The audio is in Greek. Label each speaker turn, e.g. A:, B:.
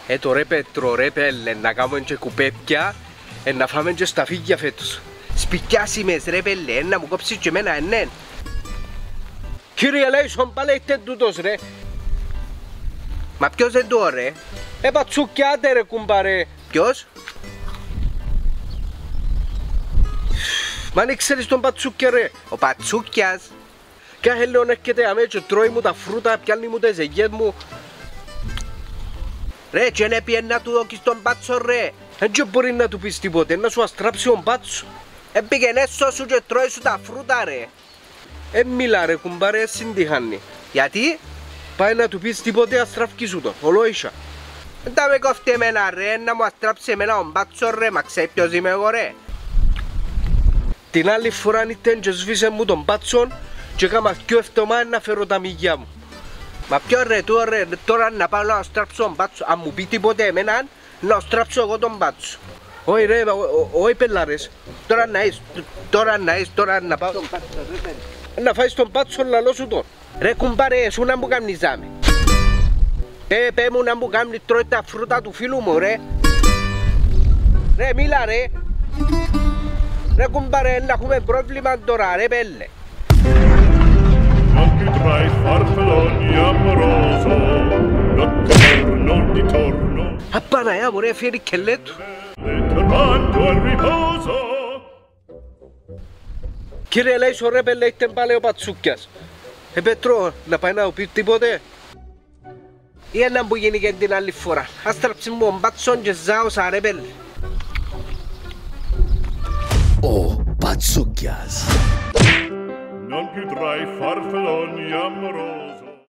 A: το ρε Πέτρο, ρε Πέλε, να κάνουμε και κουπέπια, να φάμε και στα φύγια φέτος. Σπικιάσιμες ρε Πέλε, να μου κόψεις και εμένα, ναι. Κύριε Λέισον, πάλι είστε τούτος ρε. Μα ποιος δεν το ρε? Πατσουκιάτε ρε κουμπάρε. Ποιος? Μα αν ξέρεις τον Πατσούκια ρε. Ο Πατσούκιας. Κάθε λέω έρχεται αμέ και τρώει μου τα φρούτα, πιάνει μου τις αιγιές μου. Ρε και να πιένει να του δώκεις τον Πάτσο ρε. Δεν μπορεί να του πεις τίποτε, να σου αστράψει τον Πάτσο. Πήγαινε έσω σου και τρώει σου τα φρούτα ρε. Μιλά ρε κουμπάρε, συντυχάνει. Γιατί? Πάει να του πεις τίποτε, αστράφκει σου το, ολόησα. Δεν τα με κόφτει εμένα ρε, να μου αστράψει εμένα τον Πάτσο ρε, μα ξέρει ποιος είμαι εγώ ρε. Την άλλη φορά ήτεν και σβήσε μου τον Πάτσον και έκαμα 2 εβδομάδες να φέρω τα μυγιά μου. Μα ποιο ρε, τώρα να πάω να στράψω τον Πάτσο, αν μου πει τίποτε εμέναν, να στράψω εγώ τον Πάτσο. Όχι ρε, όχι πελάρες, τώρα να πάω να φάεις τον Πάτσο λαλό σου τον. Ρε κουμπάρε, εσύ να μου κάνεις ζάμε. Πέ μου να μου κάνει τρώει τα φρούτα του φίλου μου ρε. Ρε μίλα ρε. Ρε κουμπάρε, να έχουμε πρόβλημα τώρα ρε πέλε. Απαναία μου ρε, φέρει και λέτου. Κύριε Λέισο ρε πέλε, ήρθε πάλι ο Πατσούκιας. Πέτρο, να πάει να πει τίποτε. Ή ένα που γίνει και την άλλη φορά. Ας τράψει μου ο Πάτσον και ζάωσα ρε πέλε.
B: Ο Πατσούκιας.
C: Non più tra i farfalloni amorosi.